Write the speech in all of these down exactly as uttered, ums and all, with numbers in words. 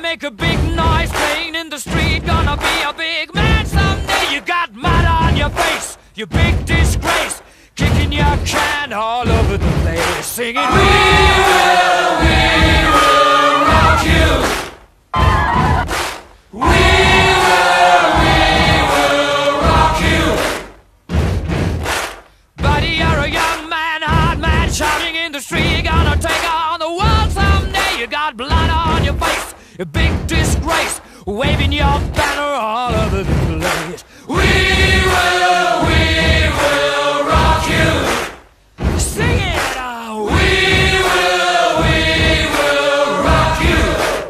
make a big noise playing in the street. Gonna be a big man someday. You got mud on your face, you big disgrace. Kicking your can all over the place, singing, we will, we will rock you. We will, we will rock you. Buddy, you're a young man, hard man, shouting in the street. You're gonna take on the world someday. You got blood on your face, a big disgrace, waving your banner all over the place. We will, we will rock you. Sing it, oh. We will, we will rock you.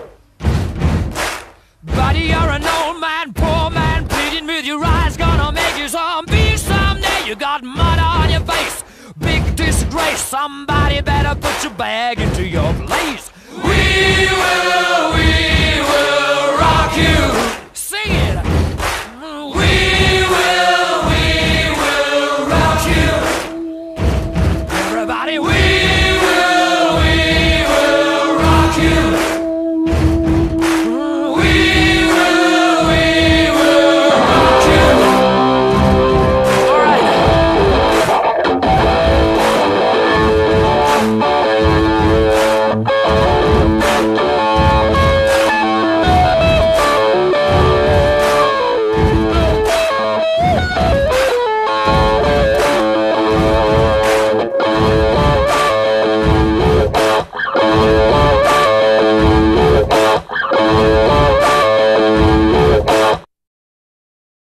Buddy, you're an old man, poor man, pleading with your eyes, gonna make you zombie someday. You got mud on your face, big disgrace. Somebody better put your bag into your place. We will, we will rock you.